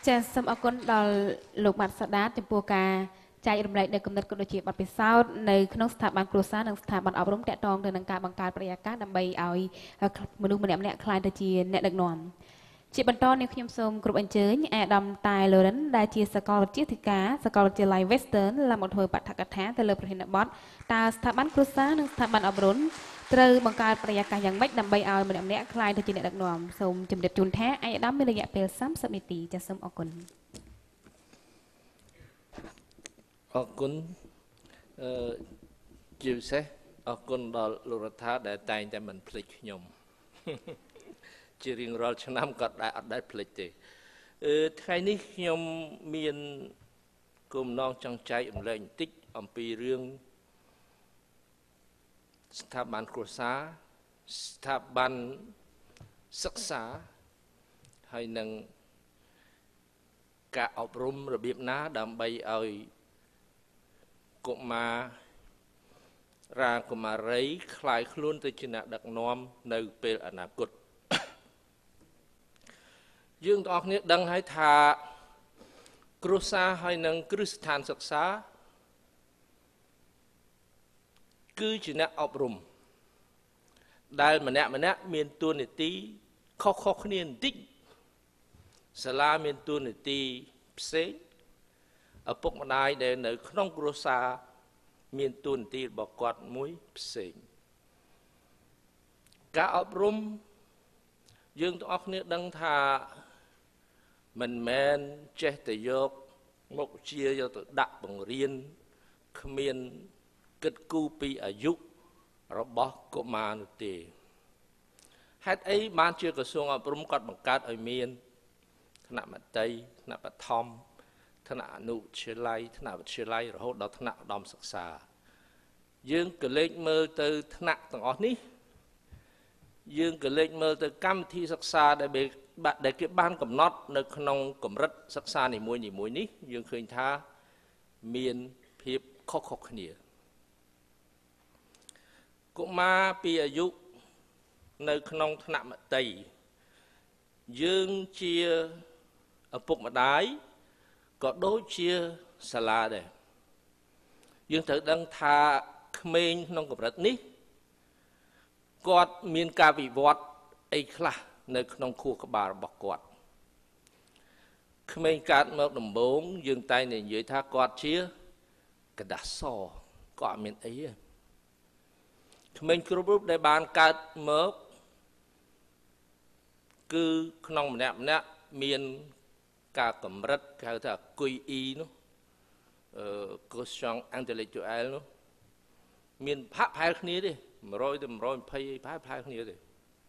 ចាសសូមអរគុណដល់លោកម៉ាត់សាដាចំពោះការចែករំលែកនៅគំនិតក៏ដូចជាបទពិសោធន៍នៅក្នុងស្ថាប័នគ្រួសារនិងស្ថាប័នអប់រំតាក់ទងទៅនឹងការបង្កើតបរិយាកាសដើម្បីឲ្យមនុស្សម្នាក់ៗក្លាយទៅជាអ្នកដឹកនាំជាបន្តនេះខ្ញុំសូមគ្រប់អញ្ជើញអាដាមតែលរិនដែលជាសាកលវិទ្យាធិការសាកលវិទ្យាល័យ Western ឡើងមកធ្វើបទកថាទៅលើប្រធានបទតើស្ថាប័នគ្រួសារនិងស្ថាប័នអប់រំត្រូវបង្កើតបរិយាកាសយ៉ាងម៉េចដើម្បីឲ្យម្នាក់ៗក្លាយទៅជាអ្នកដឹកនាំសូមជម្រាបជូនថាអាដាមមានរយៈពេល30នាទីចាសសូមអរគុណអរគុណជាពិសេសអរគុណដល់លោករដ្ឋាដែលតែងតែមិនភ្លេចខ្ញុំជារៀងរាល់ឆ្នាំក៏អត់ដែលភ្លេចទេថ្ងៃនេះខ្ញុំមានគោលបំណងចង់ចែករំលែកបន្តិចអំពីរឿងស្ថាប័នគ្រួសារស្ថាប័នសិក្សាហើយនឹងការអប់រំរបៀបណាដើម្បីឲ្យកុមារាកុមារីคล้ายខ្លួនទៅជាអ្នកដឹកនាំនៅពេលអនាគតយើងទាំងអស់គ្នាដឹងហើយថាគ្រួសារហើយនឹងគ្រឹះស្ថានសិក្សាគឺជាអ្នកអប់រំដែលម្នាក់មានតួនាទីខុសគ្នាបន្តិចសាលាមានតួនាទីផ្សេងឪពុកម្ដាយដែលនៅក្នុងគ្រួសារមានតួនាទីរបស់គាត់មួយផ្សេងការអប់រំយើងទាំងអស់គ្នាដឹងថាមិនមែនចេះតែយកមុខជាយកទៅដាក់បង្រៀនគ្មានគិតគូរពីអាយុរបស់កុមារនោះទេហេតុអីបានជាក្រសួងអប់រំគាត់បង្កើតឲ្យមានថ្នាក់មត្តេយ្យថ្នាក់បឋមថ្នាក់អនុវិទ្យាល័យថ្នាក់វិទ្យាល័យរហូតដល់ថ្នាក់ឧត្តមសិក្សាយើងក៏លេចមើលទៅថ្នាក់ទាំងអស់នេះយើងក៏លេចមើលទៅកម្មវិធីសិក្សាដែលគេបានកំណត់នៅក្នុងកម្រិតសិក្សានីមួយនេះយើងឃើញថាមានភាពខុសគ្នាកុមារពីអាយុនៅក្នុងថ្នាក់មត្តេយ្យយើងជាឪពុកម្ដាយក៏ដូចជាសាលាដែរយើងត្រូវដឹងថាក្មេងក្នុងកម្រិតនេះគាត់មានការវិវត្តអីខ្លះនៅក្នុងខួរក្បាលរបស់គាត់ក្មេងកើតមកដំបូងយើងតែងតែនិយាយថាគាត់ជាกระดาษសគាត់អត់មានអីទេក្មេងគ្រប់រូបដែលបានកើតមកគឺក្នុងម្នាក់មានការកម្រិតគេហៅថា QI នោះquotient intellectual នោះមានផាក់ផែលគ្នាទេ100ទៅ120ផាក់ផែលគ្នាទេ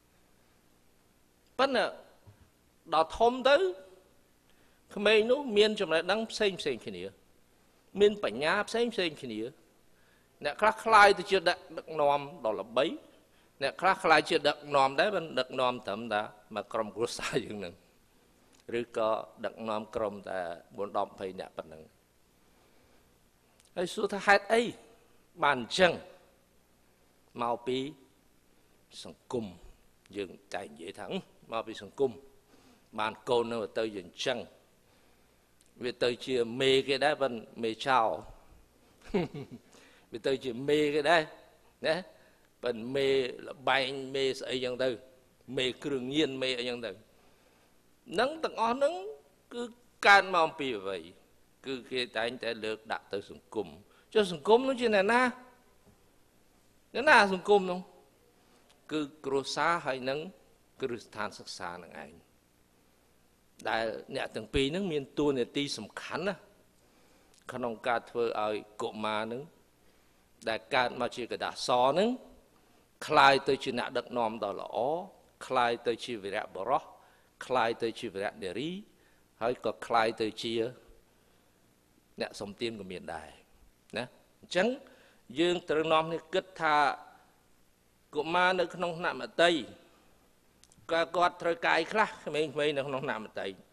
ប៉ុន្តែដល់ធំទៅក្មេងនោះមានចំណេះដឹងផ្សេងគ្នាមានបញ្ញាផ្សេងគ្នាអ្នកខ្លះខ្លាយទៅជាដឹកនាំដល់ល្បីអ្នកខ្លះខ្លាយជាដឹកនាំដែរមិនដឹកនាំត្រឹមតែមកក្រុមគ្រួសារយើងនឹងឬក៏ដឹកនាំក្រុមតែ4 10 20នាក់ប៉ុណ្ណឹងហើយសួរថាហេតុអីបានអញ្ចឹងមកពីសង្គមយើងតែនិយាយថាមកពីសង្គមបានកូននៅទៅយ៉ាងអញ្ចឹងវាទៅជាមេគេដែរប៉ុន្តែមេចោលវាទៅជាមេគេដែរណាប៉ុន្តែមេលបែងមេស្អីយ៉ាងទៅមេគ្រឿងញៀនមេអីយ៉ាងទៅនឹងទាំងអស់ហ្នឹងគឺកើតមកពីអ្វីគឺគេតែងតែលើកដាក់ទៅសង្គមចុះសង្គមនោះជាអ្នកណាសង្គមនោះគឺគ្រួសារហើយនឹងគ្រឹះស្ថានសិក្សានឹងឯងដែលអ្នកទាំងពីរហ្នឹងមានតួនាទីសំខាន់ណាក្នុងការធ្វើឲ្យកុមារហ្នឹងដែលកើតមកជាកដាសហ្នឹងคล้ายទៅជាអ្នកដឹកនាំដ៏ល្អคล้ายទៅជាវីរៈបុរសคล้ายទៅជាវីរៈនារីហើយក៏คล้ายទៅជាអ្នកសំទានក៏មានដែរណាអញ្ចឹងយើងត្រូវនាំគ្នាគិតថាកុមារនៅក្នុងថ្នាក់មត្តេយ្យគាត់ត្រូវកាយខ្លះក្មេងៗនៅក្នុងថ្នាក់មត្តេយ្យ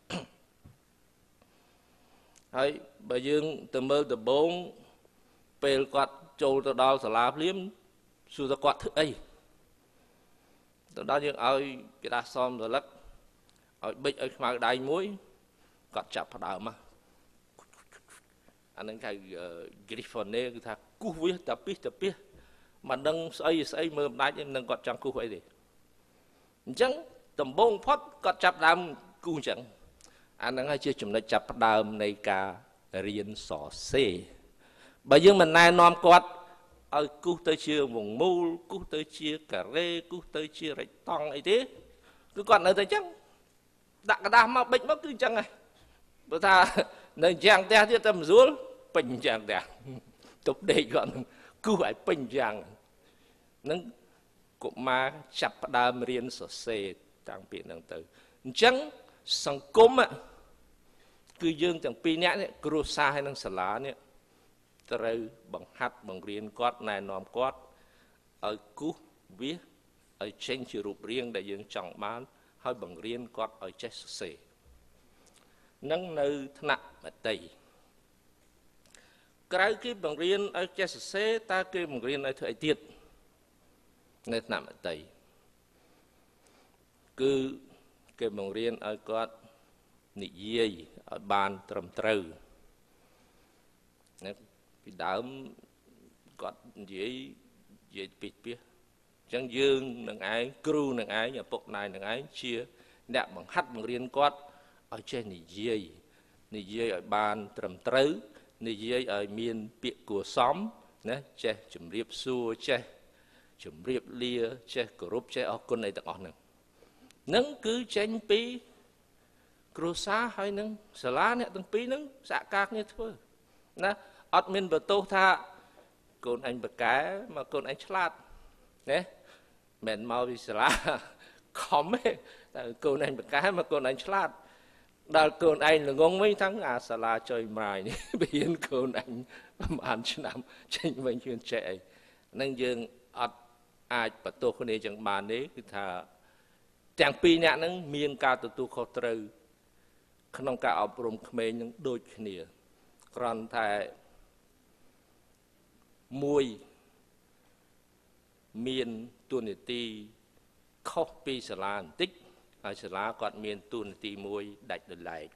ហើយបើយើងទៅមើលដំបូងពេលគាត់ចូលទៅដល់សាលាភ្លាមសួរថាគាត់ធ្វើអីទៅដល់យើងឲ្យគេដាស់សមរលឹកឲ្យបិចឲ្យខ្មៅដៃមួយគាត់ចាប់ផ្ដើមអានឹងគេ Griffone គឺថាគូសវាតាពីមិនដឹងស្អីមើលមិនដាច់មិនដឹងគាត់ចង់គូសអីទេអញ្ចឹងដំបូងផុតគាត់ចាប់ដើមគូសអញ្ចឹងអានឹងហើយជាចំណុចចាប់ផ្ដើមនៃការរៀនសរសេរបើយើងមិនណែនាំគាត់ឲ្យគូសទៅជាវងមូលគូសទៅជាការ៉េគូសទៅជារេចតង់អីទេគឺគាត់នៅតែអញ្ចឹងដាក់กระดาษមកបិចមកគឺអញ្ចឹងហើយបើថានៅយ៉ាងផ្ទះទៀតតែមិនស្រួលពេញយ៉ាងផ្ទះទប់ដេកគាត់គូសឲ្យពេញយ៉ាងនឹងកុមារចាប់ផ្ដើមរៀនសរសេរតាំងពីហ្នឹងទៅអញ្ចឹងសង្គមគឺយើងទាំងពីរនាក់នេះគ្រួសារហើយនិងសាលានេះត្រូវបង្ហាត់បង្រៀនគាត់ណែនាំគាត់ឲ្យគូសវាឲ្យចេញជារូបរាងដែលយើងចង់បានហើយបង្រៀនគាត់ឲ្យចេះសរសេរនឹងនៅថ្នាក់មត្តេយ្យក្រៅគេបង្រៀនឲ្យចេះសរសេរតើគេបង្រៀនឲ្យធ្វើអីទៀតនៅថ្នាក់មត្តេយ្យគឺគេបង្រៀនឲ្យគាត់និយាយឲ្យបានត្រឹមត្រូវពីដើមគាត់និយាយពីអញ្ចឹងយើងនឹងឯងគ្រូនឹងឯងឪពុកណែនឹងឯងជាអ្នកបង្ហាត់បង្រៀនគាត់ឲ្យចេះនិយាយឲ្យបានត្រឹមត្រូវនិយាយឲ្យមានពាក្យគួរសមណាចេះជម្រាបសួរចេះជម្រាបលាចេះគោរពចេះអរគុណអីទាំងអស់ហ្នឹងគឺចេញពីគ្រួសារហើយនឹងសាលាអ្នកទាំងពីរហ្នឹងសហការគ្នាធ្វើណាអត់មានបន្ទោសថាកូនអញបកែមកកូនអញឆ្លាតណាមិនមកពីសាលាខំទេតែកូនអញបកែមកកូនអញឆ្លាតដល់កូនឯងល្ងងវិញទាំងអាសាលាចុយម៉ាយនេះបរៀនកូនអញប្រហែលឆ្នាំចេញវិញជឿនចេះអីហ្នឹងយើងអត់អាចបន្ទោសគ្នាចឹងបានទេគឺថាទាំងពីរអ្នកហ្នឹងមានការទទួលខុសត្រូវក្នុងការអប់រំក្មេងនឹងដូចគ្នាគ្រាន់តែមួយមានតួនាទីខុសពីសាលាបន្តិចហើយសាលាគាត់មានតួនាទីមួយដាច់ដោយឡែក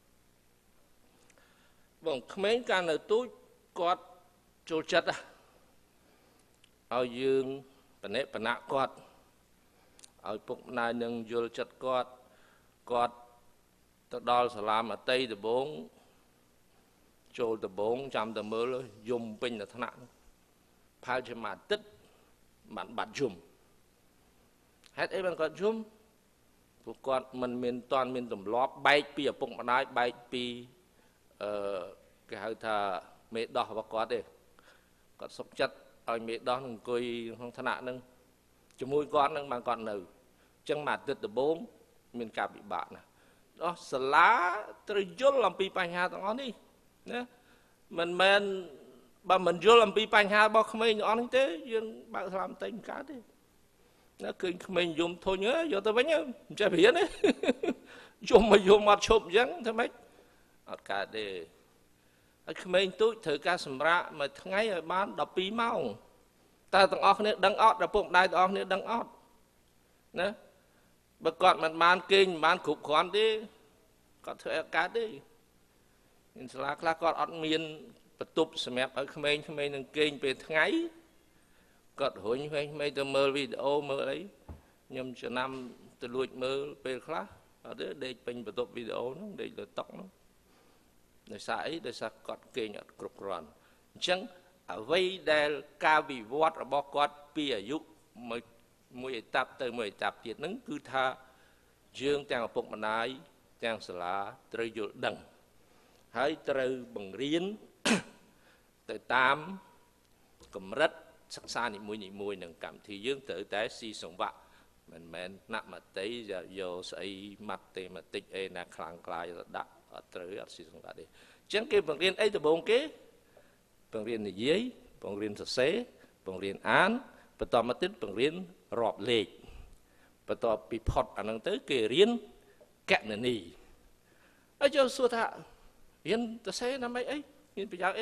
បងក្មេងកាលនៅទូចគាត់ចូលចិត្តឲ្យយើងបណិបណៈគាត់ឲ្យពុកម្ដាយនឹងយល់ចិត្តគាត់ទៅដល់សាលាមត្តេយ្យដំបងចូលដំបងចាំតែមើលយំពេញទៅថ្នាក់ផាលជាមួយអាទិត្យបានបាត់យំហេតុអីបានគាត់យំពួកគាត់មិនមានតាន់មានទម្លាប់បែកពីឪពុកម្ដាយបែកពីគេហៅថាមេដោះរបស់គាត់ទេគាត់សុខចិត្តឲ្យមេដោះនឹងអង្គុយក្នុងថ្នាក់នឹងជាមួយគាត់នឹងបានគាត់នៅអញ្ចឹងមួយអាទិត្យដំបូងមានការពិបាកណាស់ដោះសាលាត្រូវយល់អំពីបញ្ហាទាំងអស់នេះណាមិនមែនបើមិនយល់អំពីបញ្ហារបស់ក្មេងទាំងអស់នេះទេយើងបើកសាលាមត្តេយ្យមិនកើតទេណាឃើញក្មេងយំធុញយកទៅវិញមិនចេះរៀនទេយំអត់ឈប់អញ្ចឹងធ្វើម៉េចអត់កើតទេហើយក្មេងទូចត្រូវការសម្រាកមួយថ្ងៃឲ្យបាន12ម៉ោងតើទាំងអស់គ្នាដឹងអត់ដល់ពុកម្ដាយទាំងអស់គ្នាដឹងអត់ណាបើគាត់មិនបានគេងមិនបានគ្រប់គ្រាន់ទេគាត់ធ្វើអត់កើតទេមានសាលាខ្លះគាត់អត់មានបន្ទប់សម្រាប់ឲ្យក្មេងនឹងគេងពេលថ្ងៃគាត់រុញវិញទៅមើលវីដេអូមើលអីខ្ញុំចំណាំទៅលួចមើលពេលខ្លះអត់ទេដេកពេញបន្ទប់វីដេអូហ្នឹងដេកលើតុហ្នឹងដោយសារអីដោយសារគាត់គេងអត់គ្រប់គ្រាន់អញ្ចឹងអ្វីដែលការវិវត្តរបស់គាត់ពីអាយុមួយអេតាប់ទៅមួយអេតាប់ទៀតហ្នឹងគឺថាយើងទាំងឪពុកម្ដាយទាំងសាលាត្រូវយល់ដឹងហើយត្រូវបង្រៀនទៅតាមកម្រិតសិក្សានីមួយនឹងកម្មវិធីយើងត្រូវតែស៊ីសង្វាក់មិនមែនថ្នាក់មត្តេយ្យយកស្អីម៉ាត់ទេម៉ាតិចអីណាខ្លាំងក្លាយទៅដាក់អត់ត្រូវអត់ស៊ីសង្វាក់ទេអញ្ចឹងគេបង្រៀនអីដំបូងគេបង្រៀននិយាយបង្រៀនសរសេរបង្រៀនអានបន្តមកទៀតបង្រៀនរាប់លេខបន្ទាប់ពីផុតអាហ្នឹងទៅគេរៀនកណនីហើយចូលសួរថារៀនសរសេរណាម៉េចអីមានប្រយោជន៍អី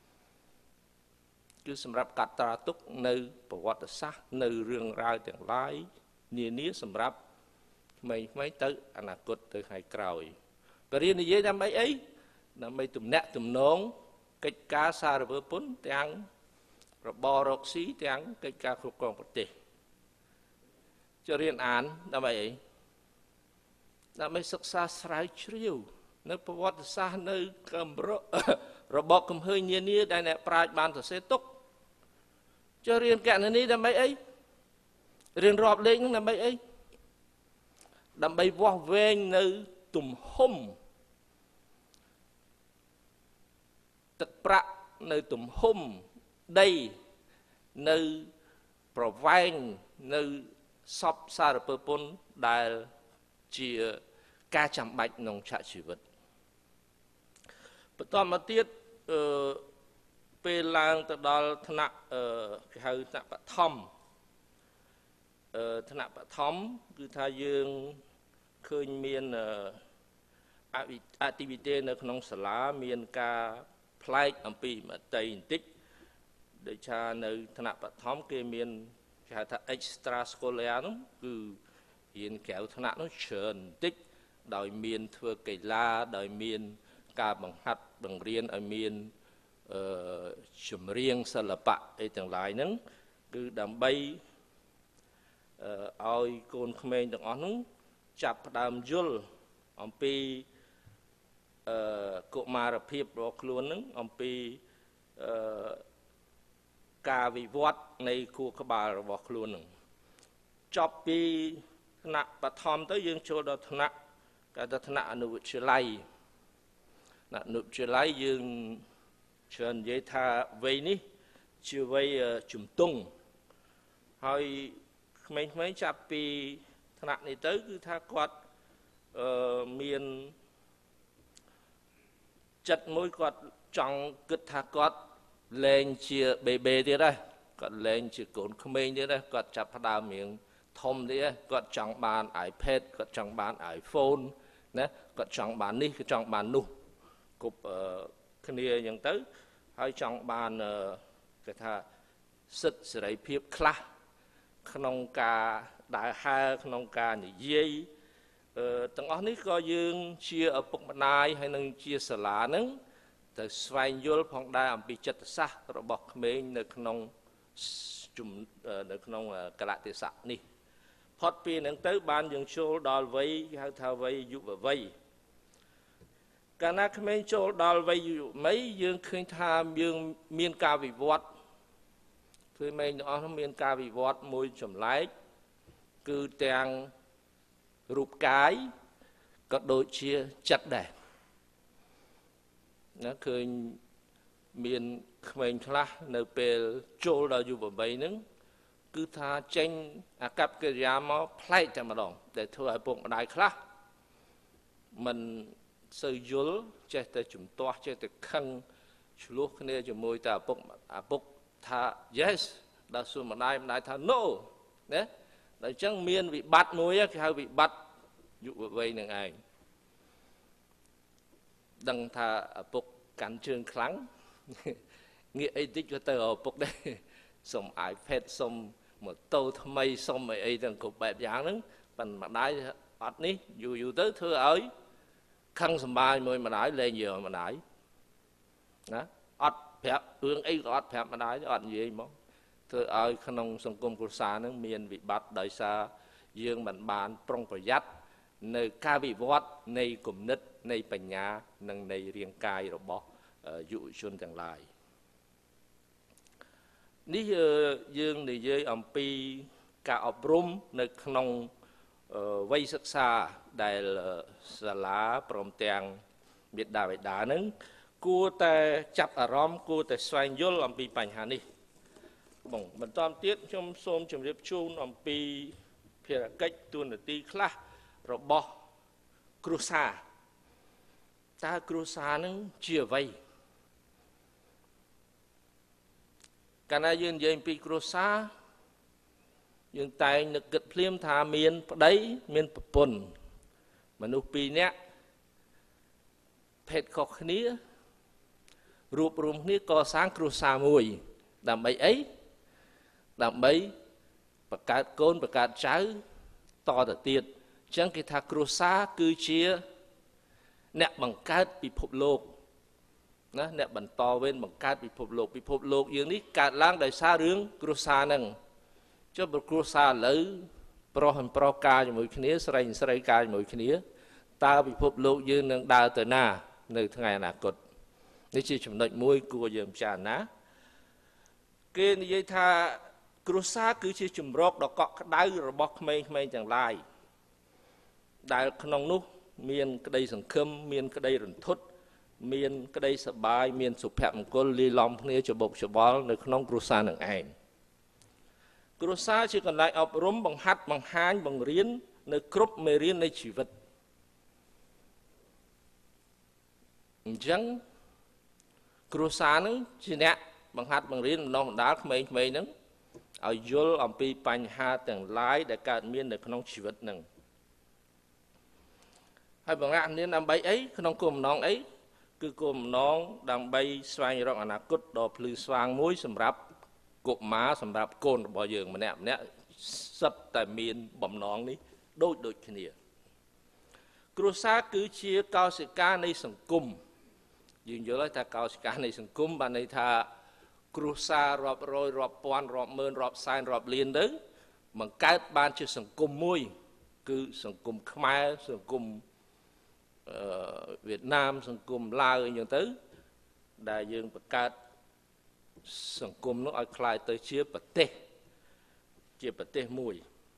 គឺសម្រាប់កាត់ត្រាទុកនៅប្រវត្តិសាស្ត្រនៅរឿងរ៉ាវទាំងឡាយនានាសម្រាប់ក្មេងៗទៅអនាគតទៅថ្ងៃក្រោយបរិនិយាយដើម្បីអីដើម្បីទំនាក់ទំនងកិច្ចការសារពើពន្ធទាំងរបររកស៊ីទាំងកិច្ចការគ្រប់គ្រងប្រទេសចូលរៀនអានដើម្បីអីដើម្បីសិក្សាស្រាវជ្រាវនៅប្រវត្តិសាស្ត្រនៅរបបកំហើញនានាដែលអ្នកប្រាជ្ញបានសរសេរទុកចូលរៀនកណនីដើម្បីអីរៀនរាប់លេខនឹងដើម្បីអីដើម្បីវាស់វែងនៅទំហំទឹកប្រាក់នៅទំហំដីនៅប្រវែងនៅសពសារពើពន្ធដែលជាការចាំបាច់ក្នុងឆាកជីវិតបន្តមកទៀតពេលឡើងទៅដល់ថ្នាក់គេហៅថ្នាក់បឋមគឺថាយើងឃើញមានactivity នៅក្នុងសាលាមានការផ្លែកអំពីមតិបន្តិចដូចថានៅថ្នាក់បឋមគេមានគេហៅថា extra scholar នោះគឺរៀនក្រៅថ្នាក់នោះច្រើនបន្តិចដោយមានធ្វើកីឡាដោយមានការបង្ហាត់បង្រៀនឲ្យមានចម្រៀងសិល្បៈអីទាំងឡាយហ្នឹងគឺដើម្បីឲ្យកូនក្មេងទាំងអស់នោះចាប់ផ្ដើមយល់អំពីកុមារភាពរបស់ខ្លួនហ្នឹងអំពីការវិវត្តនៃខួរក្បាលរបស់ខ្លួនហ្នឹងចប់ពីថ្នាក់បឋមទៅយើងចូលដល់ថ្នាក់គេថាថ្នាក់អនុវិទ្យាល័យអនុវិទ្យាល័យយើងច្រើននិយាយថាវ័យនេះជាវ័យជំទង់ហើយក្មេងៗចាប់ពីថ្នាក់នេះទៅគឺថាគាត់មានចិត្តមួយគាត់ចង់គិតថាគាត់លែងជាបេបេទៀតដែរគាត់លែងជាកូនក្មេងទៀតដែរគាត់ចាប់ផ្ដើមរៀងធំទៀតគាត់ចង់បាន iPad គាត់ចង់បាន iPhone ណាគាត់ចង់បាននេះគាត់ចង់បាននោះគ្រប់គ្នាអញ្ចឹងទៅហើយចង់បានគេថាសិទ្ធិសេរីភាពខ្លះក្នុងការដើរហើរក្នុងការនិយាយទាំងអស់នេះក៏យើងជាឪពុកម្ដាយហើយនឹងជាសាលាហ្នឹងទៅស្វែងយល់ផងដែរអំពីចិត្តសាស្ត្ររបស់ក្មេងនៅក្នុងកលៈទេសៈនេះផុតពីហ្នឹងទៅបានយើងចូលដល់វ័យគេហៅថាវ័យយុវវ័យកាលណាក្មេងចូលដល់វ័យយុវវ័យយើងឃើញថាយើងមានការវិវត្តគឺក្មេងទាំងអស់នោះមានការវិវត្តមួយចម្លែកគឺទាំងរូបកាយក៏ដូចជាចិត្តដែរណាឃើញមានក្មេងខ្លះនៅពេលចូលដល់យុវវ័យហ្នឹងគឺថាចេញអាកប្បកិរិយាមកប្លែកតែម្ដងដែលធ្វើឲ្យពុកម្ដាយខ្លះមិនសូវយល់ចេះតែជំទាស់ចេះតែខឹងឆ្លោះគ្នាជាមួយតែឪពុកថា yes ដល់សួរម្ដាយថា no ណាដល់អញ្ចឹងមានវិបត្តិមួយគេហៅវិបត្តិយុវវ័យនឹងឯងដឹងថាឪពុកកាន់ជើងខ្លាំងងាកអីតិចក៏ទៅឪពុកដែរសុំ iPad សុំម៉ូតូថ្មីសុំអីទាំងគ្រប់បែបយ៉ាងហ្នឹងប៉ុន្តែម្ដាយអត់នេះយូរទៅធ្វើឲ្យខឹងសម្បាយមួយម្ដាយលែងនិយាយម្ដាយណាអត់ប្រាប់រឿងអីក៏អត់ប្រាប់ម្ដាយអត់និយាយមកធ្វើឲ្យក្នុងសង្គមគ្រួសារហ្នឹងមានវិបត្តិដោយសារយើងមិនបានប្រុងប្រយ័ត្ននៅការវិវត្តនៃគំនិតនៃបញ្ញានិងនៃរាងកាយរបស់យុវជនទាំងឡាយនេះយើងនិយាយអំពីការអប់រំនៅក្នុងវ័យសិក្សាដែលសាលាព្រមទាំងមេដាបេដាហ្នឹងគួរតែចាប់អារម្មណ៍គួរតែស្វែងយល់អំពីបញ្ហានេះបងបន្តទៀតខ្ញុំសូមជម្រាបជូនអំពីភារកិច្ចទួនាទីខ្លះរបស់គ្រួសារតើគ្រួសារនឹងជាអ្វីកាលណាយើងនិយាយអំពីគ្រួសារយើងតែងនឹកគិតភ្លាមថាមានប្តីមានប្រពន្ធមនុស្សពីរនាក់ភេទខុសគ្នារួបរวมគ្នាកសាងគ្រួសារមួយដើម្បីអីដើម្បីបង្កើតកូនបង្កើតចៅតទៅទៀតអញ្ចឹងគេថាគ្រួសារគឺជាអ្នកបង្កើតពិភពលោកណាអ្នកបន្តវេនបង្កើតពិភពលោកយើងនេះកើតឡើងដោយសាររឿងគ្រួសារហ្នឹងចុះគ្រួសារឥឡូវប្រុសការជាមួយគ្នាស្រីការជាមួយគ្នាតើពិភពលោកយើងនឹងដើរទៅណានៅថ្ងៃអនាគតនេះជាចំណុចមួយគួរយើងពិចារណាគេនិយាយថាគ្រួសារគឺជាជំរកដ៏កក់ក្ដៅរបស់ក្មេងៗទាំងឡាយដែលក្នុងនោះមានក្តីសង្ឃឹមមានក្តីរន្ធត់មានក្តីសប្បាយមានសុភមង្គលលាយឡំគ្នាច្បុកច្បល់នៅក្នុងគ្រួសារនឹងឯងគ្រួសារជាកន្លែងអប់រំបង្ហាត់បង្ហាញបង្រៀននៅគ្រប់មេរៀននៃជីវិតអញ្ចឹងគ្រួសារនឹងជាអ្នកបង្ហាត់បង្រៀនបណ្ដុះបណ្ដាលក្មេងៗហ្នឹងឲ្យយល់អំពីបញ្ហាទាំងឡាយដែលកើតមាននៅក្នុងជីវិតហ្នឹងហើយបង្ហាត់នាងដើម្បីអីក្នុងគោលបំណងអីគឺគោលបំណងដើម្បីស្វែងរកអនាគតដ៏ភ្លឺស្វាងមួយសម្រាប់កុមារសម្រាប់កូនរបស់យើងម្នាក់សិតតែមានបំណងនេះដូចគ្នាគ្រួសារគឺជាកោសិកានៃសង្គមយើងយល់ហើយថាកោសិកានៃសង្គមបានន័យថាគ្រួសាររាប់រយរាប់ពាន់រាប់ម៉ឺនរាប់សែនរាប់លានទៅបង្កើតបានជាសង្គមមួយគឺសង្គមខ្មែរសង្គមវៀតណាមសង្គមឡាវអីចឹងទៅដែលយើងបង្កើតសង្គមនោះឲ្យคล้ายទៅជាប្រទេសមួយ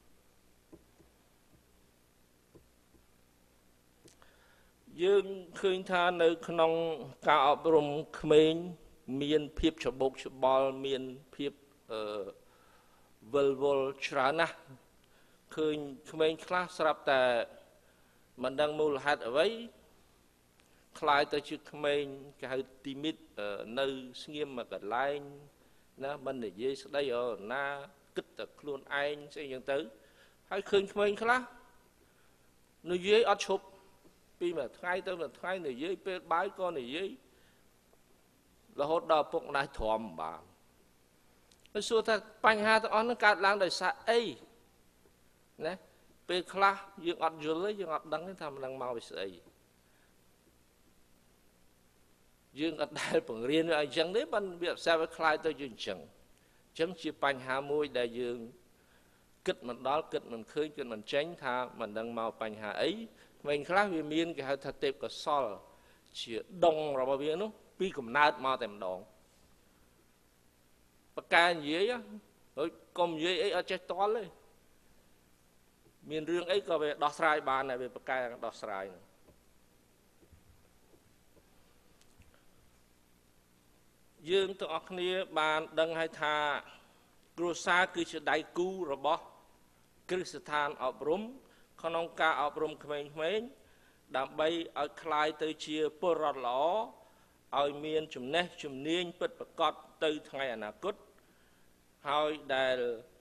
យើងឃើញថានៅក្នុងការអប់រំក្មេងមានភាពច្បុកច្បល់មានភាពវិលវល់ច្រើនណាស់ឃើញក្មេងខ្លះស្រាប់តែមិនដឹងមូលហេតុអ្វីคล้ายទៅជាក្មេងគេហៅទីមីតនៅស្ងៀមមួយកន្លែងណាមិននិយាយស្ដីណាគិតតែខ្លួនឯងស្អីចឹងទៅហើយឃើញក្មេងខ្លះនិយាយអត់ឈប់ពីមួយថ្ងៃទៅមួយថ្ងៃនិយាយពេលបាយក៏និយាយរហូតដល់ពុកម្ដាយទ្រាំបានហើយសួរថាបញ្ហាទាំងអស់នោះកើតឡើងដោយសារអីណាពេលខ្លះយើងអត់យល់ទេយើងអត់ដឹងទេថាមិនដឹងមកពីស្អីយើងអត់ដែលបង្រៀនឲ្យអញ្ចឹងទេបានវាអត់ស្អាតវាคล้ายទៅជាអញ្ចឹងជាបញ្ហាមួយដែលយើងគិតមិនដល់គិតមិនឃើញគិតមិនចេញថាមិនដឹងមកបញ្ហាអីក្មេងខ្លះវាមានគេហៅថាទេពកោសលជាដងរបស់វានោះពីកំណើតមកតែម្ដងបកកែនិយាយហើយកុំនិយាយអីអត់ចេះតល់ទេមានរឿងអីក៏វាដោះស្រាយបានដែរវាបកកែដោះស្រាយហ្នឹងយើងទាំងអស់គ្នាបានដឹងហើយថាគ្រួសារគឺជាដៃគូរបស់គ្រឹះស្ថានអប់រំក្នុងការអប់រំក្មេងៗដើម្បីឲ្យคล้ายទៅជាពលរដ្ឋល្អឲ្យមានចំណេះជំនាញពិតប្រាកដទៅថ្ងៃអនាគតហើយដែល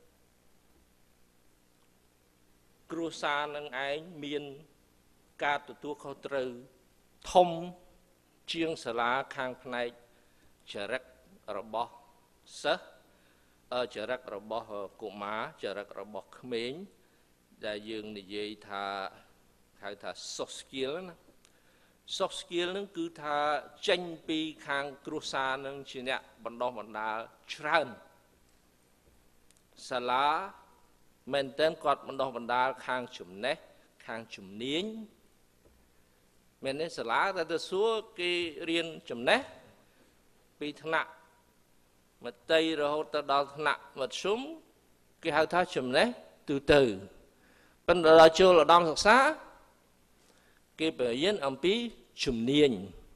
គ្រួសារនឹងឯងមានការទទួលខុសត្រូវធំជាងសាលាខាងផ្នែកចរិតរបស់សិស្សចរិតរបស់កុមារចរិតរបស់ក្មេងដែលយើងនិយាយថាហៅថា soft skill ណា soft skill នឹងគឺថាចេញពីខាងគ្រួសារនឹងជាអ្នកបណ្ដុះបណ្ដាលច្រើនសាលាមែនតើគាត់បណ្ដុះបណ្ដាលខាងចំណេះខាងជំនាញមែនទេសាលាតែទៅសួរគេរៀនចំណេះពីថ្នាក់មត្តេយ្យរហូតទៅដល់ថ្នាក់មធ្យមគេហៅថាចំណេះទូទៅប៉ុន្តែដល់ចូលឧត្តមសិក្សាគេបរៀនអំពីជំនាញ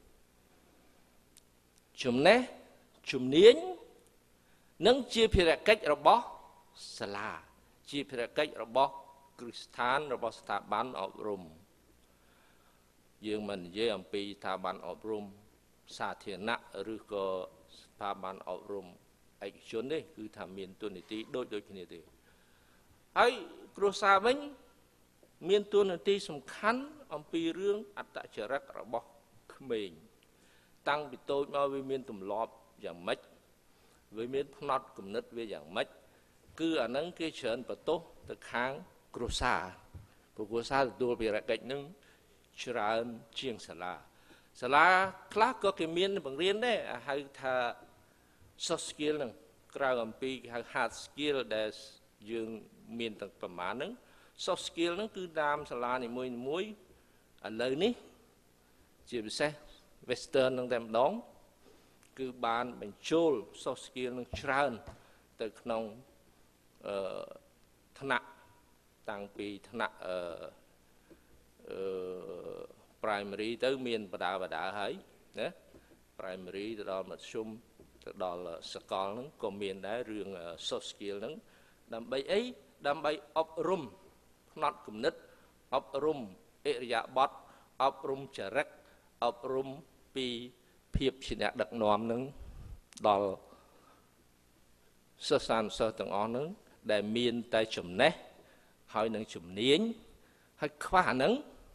ចំណេះជំនាញនឹងជាភារកិច្ចរបស់សាលាជាភារកិច្ចរបស់គ្រឹះស្ថានរបស់ស្ថាប័នអប់រំយើងមិននិយាយអំពីស្ថាប័នអប់រំសាធារណៈឬក៏ស្ថាប័នអប់រំឯកជនទេគឺថាមានតួនាទីដូចគ្នាទេហើយគ្រួសារវិញមានតួនាទីសំខាន់អំពីរឿងអត្តចរិតរបស់ក្មេងតាំងពីតូចមកវាមានទម្លាប់យ៉ាងម៉េចវាមានផ្នត់គំនិតវាយ៉ាងម៉េចគឺអាហ្នឹងគេច្រើនបន្ទោសទៅខាងគ្រួសារព្រោះគ្រួសារទទួលភារកិច្ចហ្នឹងច្រើនជាងសាលាខ្លះក៏គេមានបង្រៀនដែរហៅថា soft skill ហ្នឹងក្រៅអំពីហៅ hard skill ដែលយើងមានទាំងប្រមាណហ្នឹង soft skill ហ្នឹងគឺតាមសាលានីមួយៗឥឡូវនេះជាពិសេស Western ហ្នឹងតែម្ដងគឺបានបញ្ចូល soft skill នឹងច្រើនទៅក្នុងថ្នាក់តាំងពីថ្នាក់primary ទៅមានបដាហើយណា primary ទៅដល់មធ្យមទៅដល់សកលហ្នឹងក៏មានដែររឿង soft skill ហ្នឹងដើម្បីអីដើម្បីអប់រំផ្នត់គំនិតអប់រំអិរិយាបថអប់រំចរិតអប់រំពីភាពជាអ្នកដឹកនាំនឹងដល់សិស្សានុសិស្សទាំងអស់នឹងដែលមានតែចំណេះហើយនឹងជំនាញហើយខ្វះអាហ្នឹង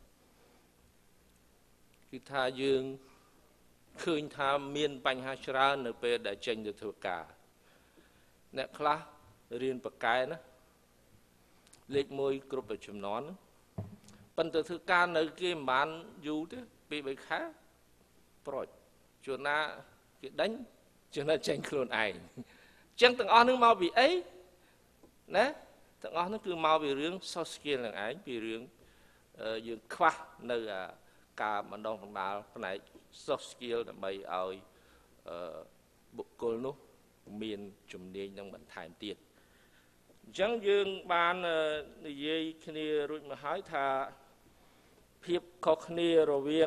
គឺថាយើងឃើញថាមានបញ្ហាច្រើននៅពេលដែលចេញទៅធ្វើការអ្នកខ្លះរៀនបកែណាលេខ1គ្រប់តែចំនួនប៉ុន្តែធ្វើការនៅគេមិនបានយូរទេ2 3ខែប្រូចជួនណាគេដេញជួនណាចេញខ្លួនឯងអញ្ចឹងទាំងអស់នឹងមកពីអីណាទាំងអស់នឹងគឺមកពីរឿង soft skill នឹងឯងពីរឿងយើងខ្វះនៅការបណ្ដុះបណ្ដាលផ្នែក soft skill ដើម្បីឲ្យបុគ្គលនោះមានជំនាញនឹងបន្ថែមទៀតអញ្ចឹងយើងបាននិយាយគ្នារួចមកហើយថាភាពខុសគ្នារវាង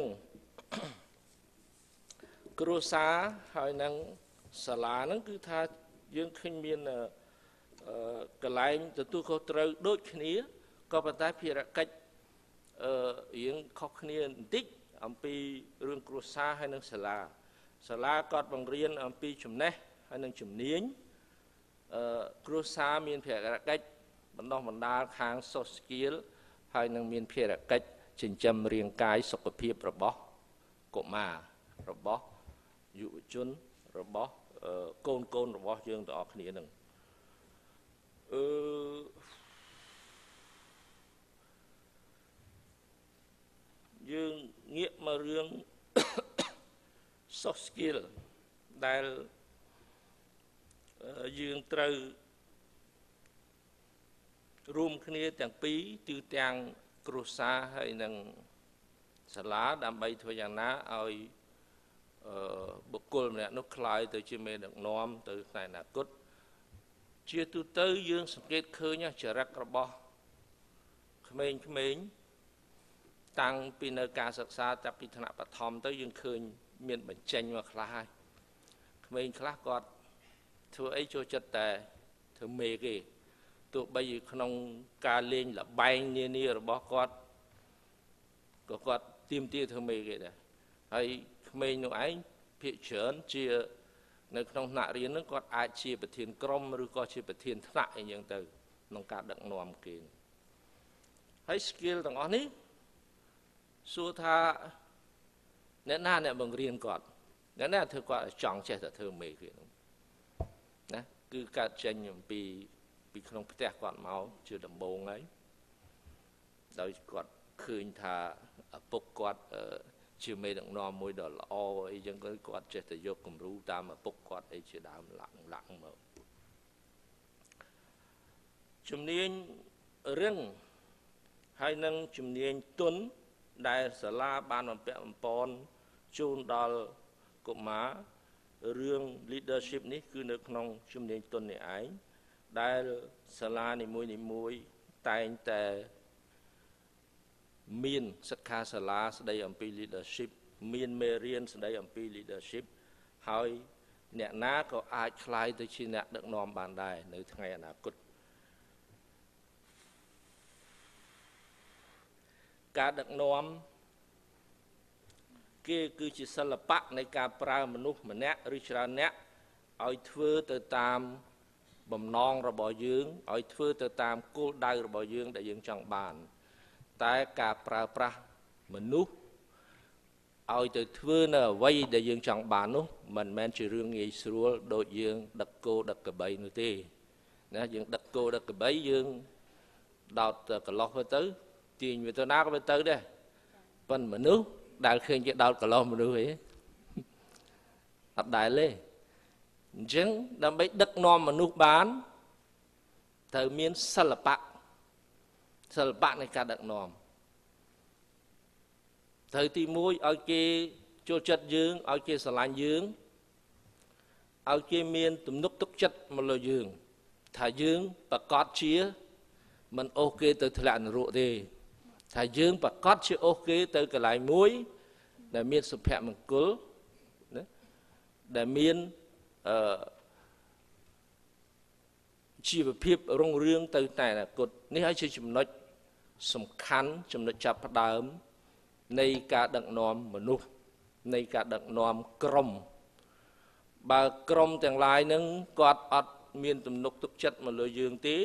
គ្រួសារហើយនឹងសាលាហ្នឹងគឺថាយើងឃើញមានកន្លែងទទួលខុសត្រូវដូចគ្នាក៏ប៉ុន្តែភារកិច្ចរៀងខុសគ្នាបន្តិចអំពីរឿងគ្រួសារហើយនឹងសាលាគាត់បង្រៀនអំពីចំណេះហើយនឹងជំនាញគ្រួសារមានភារកិច្ចបណ្ដុះបណ្ដាលខាង soft skill ហើយនឹងមានភារកិច្ចចិញ្ចឹមរាងកាយសុខភាពរបស់កុមាររបស់យុវជនរបស់កូនរបស់យើងទាំងអស់គ្នានឹងយើងងាកមករឿង soft skill ដែលយើងត្រូវរួមគ្នាទាំងពីរគឺទាំងគ្រួសារហើយនិងសាលាដើម្បីធ្វើយ៉ាងណាឲ្យបុគ្គលម្នាក់នោះក្លាយទៅជាមេដឹកនាំទៅថ្ងៃអនាគតជាទូទៅយើងសង្កេតឃើញចរិតរបស់ក្មេងៗតាំងពីនៅការសិក្សាចាប់ពីថ្នាក់បឋមទៅយើងឃើញមានបញ្ចេញមកខ្លះហើយក្មេងខ្លះគាត់ធ្វើអីចូលចិត្តតែធ្វើមេគេទោះបីក្នុងការលេងលបែងនានារបស់គាត់ក៏គាត់ទាមទារធ្វើមេគេដែរហើយក្មេងនោះឯងភាគច្រើនជានៅក្នុងថ្នាក់រៀនហ្នឹងគាត់អាចជាប្រធានក្រុមឬក៏ជាប្រធានថ្នាក់អីយ៉ាងទៅក្នុងការដឹកនាំគេហើយ skill ទាំងអស់នេះសួរថាអ្នកណាអ្នកបង្រៀនគាត់អ្នកណាធ្វើគាត់ចង់ចេះតែធ្វើមេគេហ្នឹងណាគឺកើតចេញអំពីក្នុងផ្ទះគាត់មកជាដំបូងហើយដោយគាត់ឃើញថាឪពុកគាត់ជាមេដឹកនាំមួយដ៏ល្អអីចឹងគាត់ចេះតែយកគំរូតាមឪពុកគាត់អីជាដើមឡាក់មកជំនាញរឹងហើយនឹងជំនាញទន់ដែលសាលាបានបំពាក់បំពន់ជូនដល់កុមាររឿង leadership នេះគឺនៅក្នុងជំនាញទន់នេះឯងដែលសាលានីមួយតែងតែមានសិក្ខាសាលាស្ដីអំពី leadership មានមេរៀនស្ដីអំពី leadership ហើយអ្នកណាក៏អាចក្លាយទៅជាអ្នកដឹកនាំបានដែរនៅថ្ងៃអនាគតការដឹកនាំគេគឺជាសិល្បៈនៃការប្រើមនុស្សម្នាក់ឬច្រើនអ្នកឲ្យធ្វើទៅតាមបំណងរបស់យើងឲ្យធ្វើទៅតាមគោលដៅរបស់យើងដែលយើងចង់បានតែការប្រើប្រាស់មនុស្សឲ្យទៅធ្វើនៅអ្វីដែលយើងចង់បាននោះមិនមែនជារឿងងាយស្រួលដូចយើងដឹកគោដឹកក្របីនោះទេណាយើងដឹកគោដឹកក្របីយើងដោតកន្លោះទៅទាញវាទៅណាក៏វាទៅដែរប៉ុន្តែមនុស្សដែលឃើញគេដោតកន្លោះមនុស្សអីអត់ដែលទេអញ្ចឹងដើម្បីដឹកនាំមនុស្សបានត្រូវមានសិល្បៈនៃការដឹកនាំត្រូវទី1ឲ្យគេចូលចិត្តយើងឲ្យគេស្រឡាញ់យើងឲ្យគេមានទំនុកទុកចិត្តមកលើយើងថាយើងប្រកាសជាមិនអូសគេទៅធ្លាក់នរកទេថាយើងប្រកាសជាអូសគេទៅកន្លែងមួយដែលមានសុភមង្គលណាដែលមានជីវភាពរុងរឿងទៅតែអនាគតនេះហើយជាចំណុចសំខាន់ចំណុចចាប់ផ្ដើមនៃការដឹកនាំមនុស្សនៃការដឹកនាំក្រុមបើក្រុមទាំងឡាយនឹងគាត់អត់មានទំនុកទុកចិត្តមកលើយើងទេ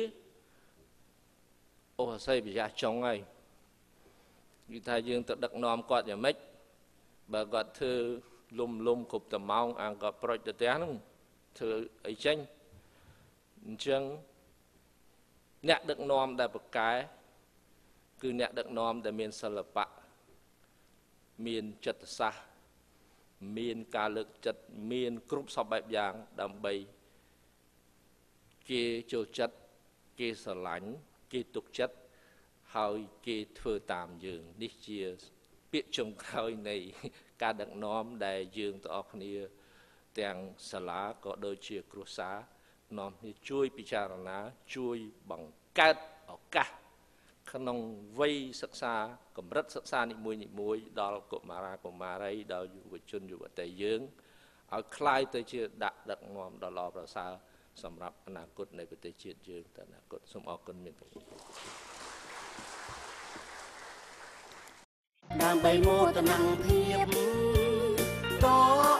អូស័យប្រយ័ត្នចុងហើយនិយាយថាយើងទៅដឹកនាំគាត់យ៉ាងម៉េចបើគាត់ធ្វើលំគ្រប់តែម៉ោងអាងគាត់ប្រូចទៅផ្ទះហ្នឹងធ្វើអីចេញអញ្ចឹងអ្នកដឹកនាំដែលប្រកែគឺអ្នកដឹកនាំដែលមានសិល្បៈមានចិត្តសាស្ត្រមានការលើកចិត្តមានគ្រប់សពបែបយ៉ាងដើម្បីគេចូលចិត្តគេស្រឡាញ់គេទុកចិត្តហើយគេធ្វើតាមយើងនេះជាពាក្យចុងក្រោយនៃការដឹកនាំដែលយើងទាំងអស់គ្នាទាំងសាលាក៏ដូចជាគ្រួសារនាំគ្នាជួយពិចារណាជួយបង្កើតឱកាសក្នុងវ័យសិក្សាកម្រិតសិក្សានីមួយដល់កុមារាកុមារីដល់យុវជនយុវតីយើងឲ្យคล้ายទៅជាដឹកនាំដ៏ល្អប្រសើរសម្រាប់អនាគតនៃប្រទេសជាតិយើងទៅអនាគតសូមអរគុណមានប្រយោជន៍ដើម្បីមោទនភាពត